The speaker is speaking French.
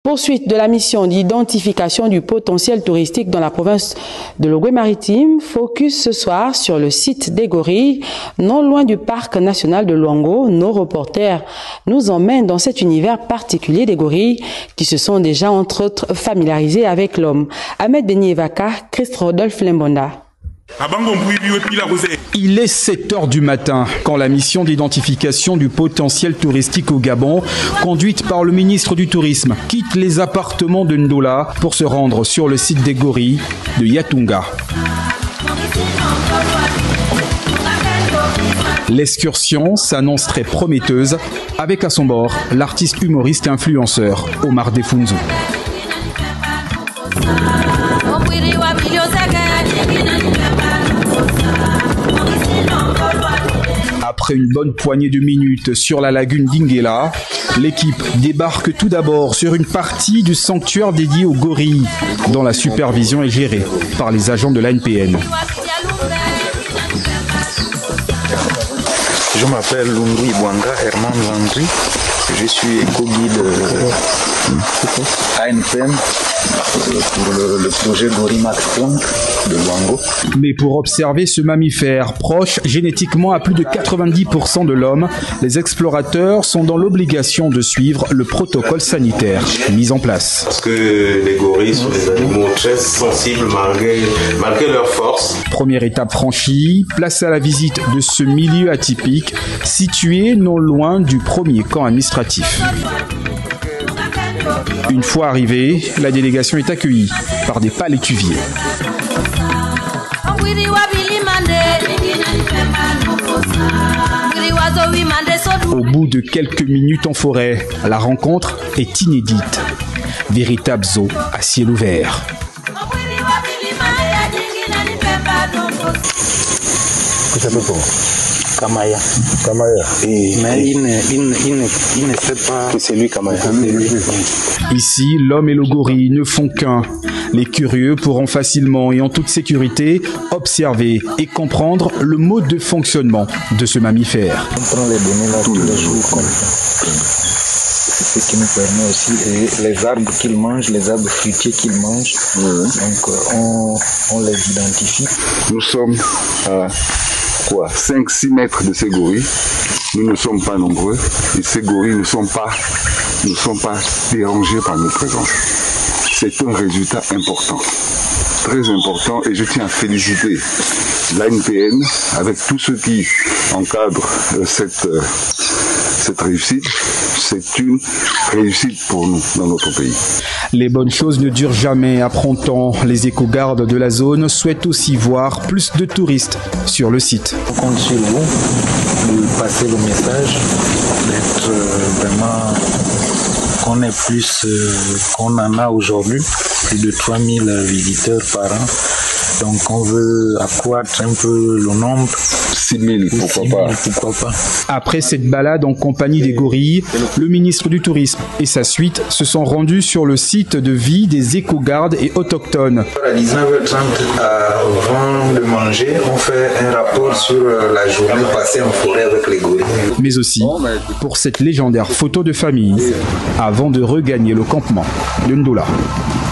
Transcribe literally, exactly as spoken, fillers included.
Poursuite de la mission d'identification du potentiel touristique dans la province de l'Ogooué-Maritime. Focus ce soir sur le site des gorilles, non loin du parc national de Luango. Nos reporters nous emmènent dans cet univers particulier des gorilles qui se sont déjà entre autres familiarisés avec l'homme. Ahmed Denis Evaka, Christ Rodolphe Lembonda. Il est sept heures du matin quand la mission d'identification du potentiel touristique au Gabon, conduite par le ministre du Tourisme, quitte les appartements de Ndola pour se rendre sur le site des gorilles de Yatunga. L'excursion s'annonce très prometteuse avec à son bord l'artiste humoriste et influenceur Omar Defunzo. Après une bonne poignée de minutes sur la lagune d'Ingela, l'équipe débarque tout d'abord sur une partie du sanctuaire dédié aux gorilles, dont la supervision est gérée par les agents de l'A N P N. Je m'appelle Lundri Bouanga, Herman Landry. Je suis éco-guide A N P N pour le, le projet Gorille Max Planck de Luango. Mais pour observer ce mammifère proche génétiquement à plus de quatre-vingt-dix pour cent de l'homme, les explorateurs sont dans l'obligation de suivre le protocole sanitaire mis en place. Parce que les gorilles sont des animaux très sensibles malgré, malgré leur force. Première étape franchie, place à la visite de ce milieu atypique situé non loin du premier camp administratif. Une fois arrivée, la délégation est accueillie par des palétuviers. Au bout de quelques minutes en forêt, la rencontre est inédite. Véritable zoo à ciel ouvert. Que ça peut pour Kamaya. Kamaya. Et, mais il ne, il, ne, il, ne, il ne sait pas que c'est lui Kamaya. Ici, l'homme et le gorille ne font qu'un. Les curieux pourront facilement et en toute sécurité observer et comprendre le mode de fonctionnement de ce mammifère. On prend les données là tous les jours comme ça. C'est ce qui nous permet aussi, et les arbres qu'ils mangent, les arbres fruitiers qu'ils mangent, mmh. donc on, on les identifie. Nous sommes à quoi, cinq six mètres de ces gorilles. Nous ne sommes pas nombreux et ces gorilles ne sont pas, ne sont pas dérangés par notre présence. C'est un résultat important, très important, et je tiens à féliciter l'A N P N avec tous ceux qui encadrent cette, cette réussite. C'est une réussite pour nous dans notre pays. Les bonnes choses ne durent jamais, apprend-on. Les éco-gardes de la zone souhaitent aussi voir plus de touristes sur le site. On compte sur vous de passer le message, d'être vraiment qu'on ait plus euh, qu'on en a aujourd'hui, plus de trois mille visiteurs par an. Donc on veut accroître un peu le nombre. six mille, pourquoi pas. Pourquoi pas. Après cette balade en compagnie des gorilles, le ministre du Tourisme et sa suite se sont rendus sur le site de vie des éco-gardes et autochtones. À dix-neuf heures trente, avant de manger, on fait un rapport sur la journée passée en forêt avec les gorilles. Mais aussi pour cette légendaire photo de famille avant de regagner le campement de Ndola.